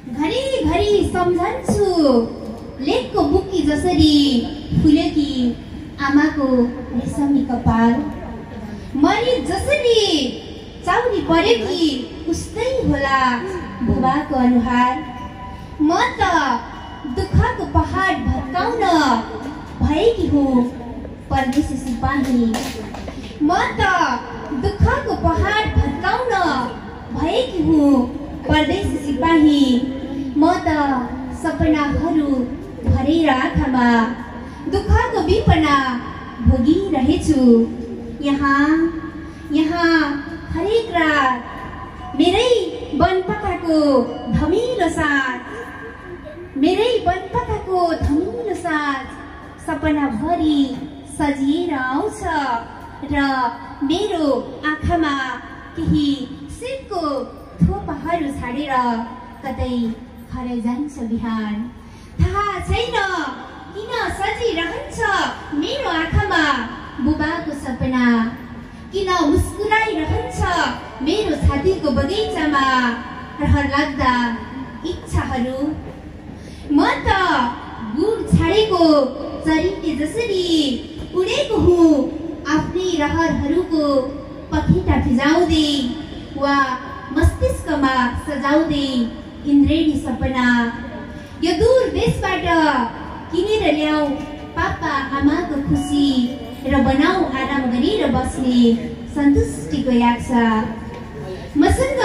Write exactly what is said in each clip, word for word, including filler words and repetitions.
घरी घरी सम्झन्छु लेखको बुकी जसरी फुलेकी आमाको रेशमी कपाल, मरि जसरी चाउरी परेकी उस्तै होला बुबाको अनुहार। म त दुःखको पहाड भत्काउन भएकी हुँ परदेशी सिपाही, म त दुःखको पहाड भत्काउन भएकी हुँ परदेशी सिपाही। म त सपनाहरू भरेर आँखामा दुःखको विपना भोगिरहेछु। यहाँ यहाँ हरेक रात मेरै बनपकाको धमिलो साथ, मेरै बनपकाको धमिलो साथ सपनाभरि सजिएर आउँछ र मेरो आँखामा केही सिरको थोपाहरू छाडेर कतै हराइ जान्छ बिहान। थाहा छैन किन सजिरहन्छ मेरो आँखामा बुबाको सपना, किन मुस्कुराइरहन्छ मेरो छातीको बगैँचामा रहर लाग्दा इच्छाहरू। म त गुड छाडेको चरिते जसरी उडेको हुँ आफ्नै रहरहरूको पखेटा फिजाउँदै वा मस्तिष्कमा सजाउँदै इन्द्रेणी सपना। यो दूर देशबाट किनेर ल्याऊ पापा आमाको खुसी र बनाऊ आराम गरेर बस्ने सन्तुष्टिको यात्रा। मसँग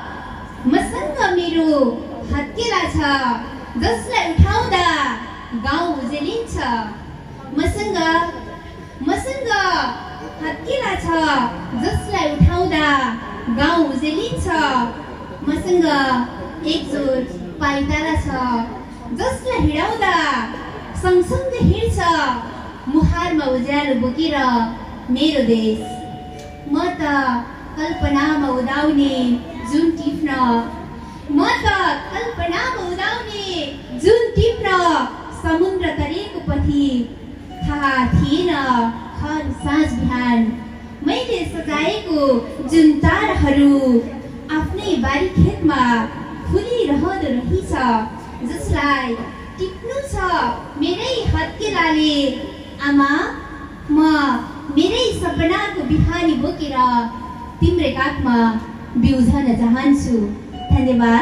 मसँग मेरो हत्केला छ जसलाई उठाउँदा गाउँ उजेलिन्छ। मसँग मसँग हत्केला छ जसलाई उठाउँदा गाउँ उजेलिन्छ। मसँग एकजोड पाइताला छ जसलाई हिँडाउँदा सँगसँगै हिँड्छ मुहारमा उज्यालो बोकेर मेरो देश। म त कल्पनामा उदाउने जुन टिप्न, म त कल्पनामा उदाउने जुन टिप्न समुद्र तरेको पथी थाहा थिएन हर साँझ बिहान। मैले सजाएको जुन ताराहरू आफ्नै बारी खेतमा फुलिरहँदो रहेछ, जसलाई टिप्नु छ मेरै हत्केलाले। आमा, म मेरै सपनाको बिहानी बोकेर तिम्रै काखमा बिउझन चाहन्छु। धन्यवाद।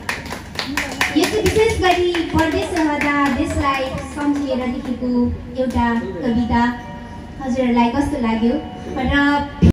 यो चाहिँ विशेष गरी परदेश रहँदा देशलाई सम्झेर लेखेको एउटा कविता। हजुरहरूलाई कस्तो लाग्यो र